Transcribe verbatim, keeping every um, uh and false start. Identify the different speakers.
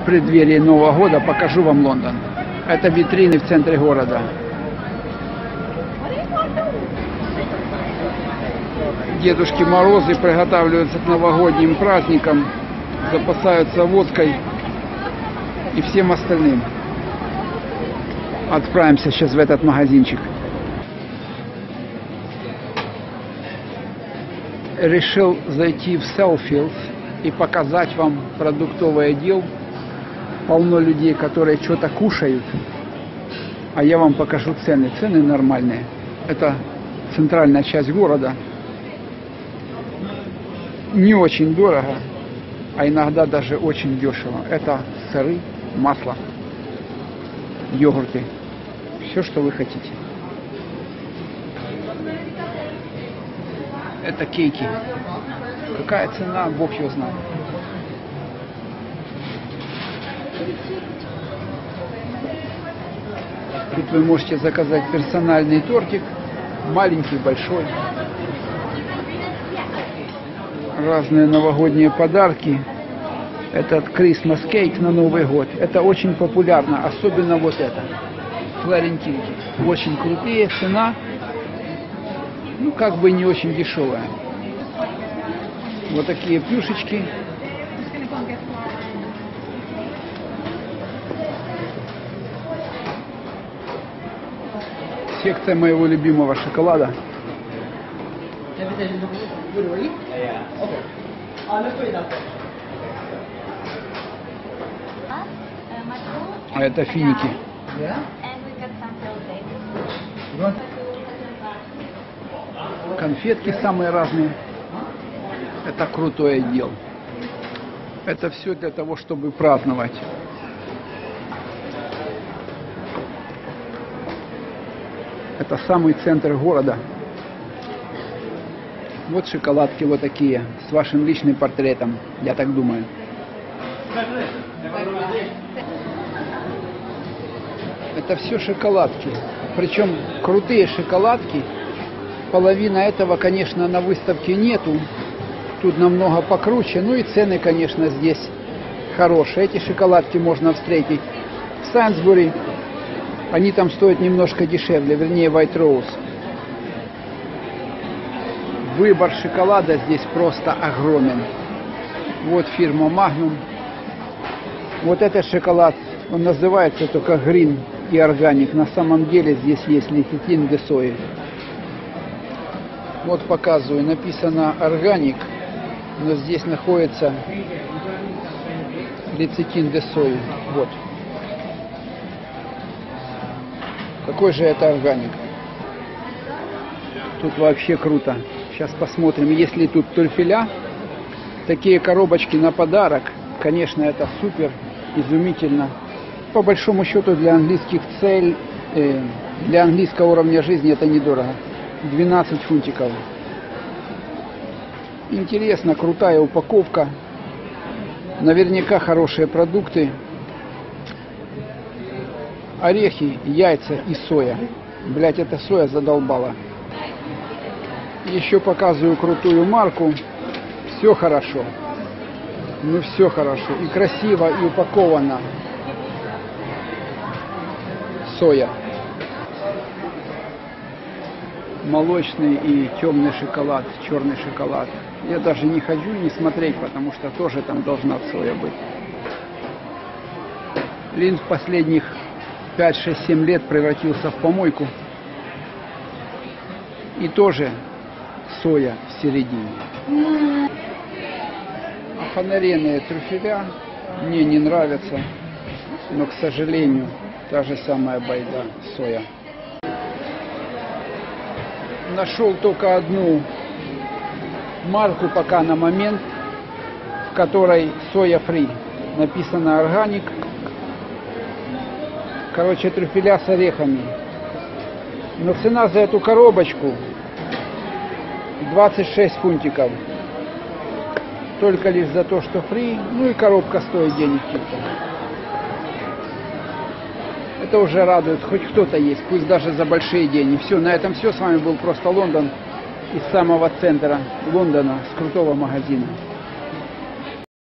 Speaker 1: преддверии Нового года покажу вам Лондон. Это витрины в центре города. Дедушки Морозы приготавливаются к новогодним праздникам, запасаются водкой и всем остальным. Отправимся сейчас в этот магазинчик. Решил зайти в Selfridges и показать вам продуктовый отдел. Полно людей, которые что-то кушают, а я вам покажу цены. Цены нормальные. Это центральная часть города. Не очень дорого, а иногда даже очень дешево. Это сыры, масло, йогурты. Все, что вы хотите. Это кейки. Какая цена, Бог его знает. Тут вы можете заказать персональный тортик, маленький, большой. Разные новогодние подарки. Этот Christmas Cake на Новый год. Это очень популярно, особенно вот это. Флорентинки. Очень крутые, цена, ну, как бы не очень дешевая. Вот такие плюшечки. Секция моего любимого шоколада. А это финики. Конфетки самые разные. Это крутой отдел. Это все для того, чтобы праздновать. Это самый центр города. Вот шоколадки вот такие, с вашим личным портретом, я так думаю. Это все шоколадки. Причем крутые шоколадки. Половина этого, конечно, на выставке нету. Тут намного покруче. Ну и цены, конечно, здесь хорошие. Эти шоколадки можно встретить в Сайнсбери. Они там стоят немножко дешевле, вернее, White Rose. Выбор шоколада здесь просто огромен. Вот фирма Magnum. Вот этот шоколад, он называется только Green и Organic. На самом деле здесь есть лецитин де сои. Вот показываю, написано Organic, но здесь находится лецитин де сои. Вот. Какой же это органик? Тут вообще круто. Сейчас посмотрим, есть ли тут трюфеля. Такие коробочки на подарок. Конечно, это супер, изумительно. По большому счету для английских целей, э, для английского уровня жизни это недорого. двенадцать фунтиков. Интересно, крутая упаковка. Наверняка хорошие продукты. Орехи, яйца и соя. Блять, эта соя задолбала. Еще показываю крутую марку. Все хорошо. Ну все хорошо. И красиво, и упаковано. Соя. Молочный и темный шоколад, черный шоколад. Я даже не хочу не смотреть, потому что тоже там должна соя быть. Линд в последних пять шесть семь лет превратился в помойку. И тоже соя в середине. А фонаренные трюфеля мне не нравятся. Но, к сожалению, та же самая байда соя. Нашел только одну марку пока на момент, в которой соя фри. Написано органик. Короче, трюфеля с орехами. Но цена за эту коробочку двадцать шесть фунтиков. Только лишь за то, что фри. Ну и коробка стоит денег чисто. Это уже радует. Хоть кто-то есть, пусть даже за большие деньги. Все, на этом все. С вами был просто Лондон. Из самого центра Лондона, с крутого магазина.